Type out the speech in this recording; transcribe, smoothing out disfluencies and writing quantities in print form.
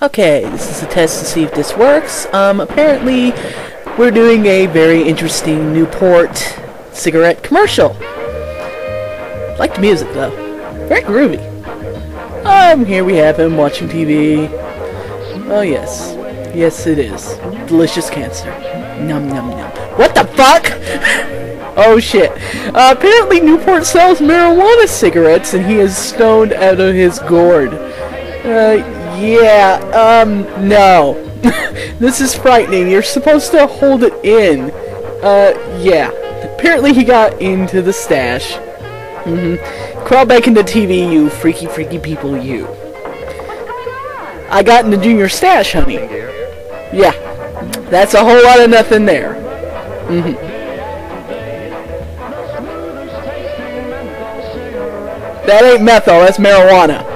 Okay, this is a test to see if this works. Apparently, we're doing a very interesting Newport cigarette commercial. I like the music, though. Very groovy. Here we have him watching TV. Oh, yes. Yes, it is. Delicious cancer. Num num num. What the fuck? Oh, shit. Apparently, Newport sells marijuana cigarettes, and he is stoned out of his gourd. No. This is frightening. You're supposed to hold it in. Yeah. Apparently he got into the stash. Crawl back into TV, you freaky, freaky people, you. I got in the junior stash, honey. Yeah. That's a whole lot of nothing there. That ain't methyl, that's marijuana.